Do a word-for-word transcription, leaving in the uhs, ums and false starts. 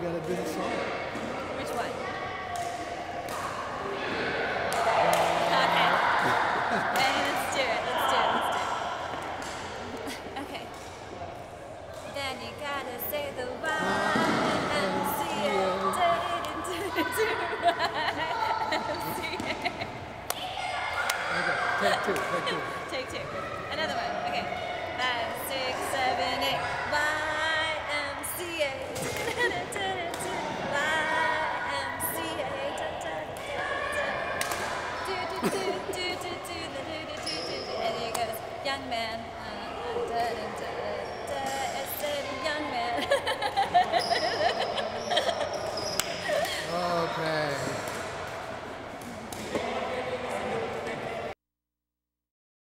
gotta do the song. Which one? Okay. Ready? Let's do it. Let's do it. Let's do it. Okay. Then you gotta say the Y M C A. Okay, take two, take two. Take two. Another one. Okay. Five, six, seven, eight. Y M C A. Y M C A. And he goes, young man. It said, young man. Okay.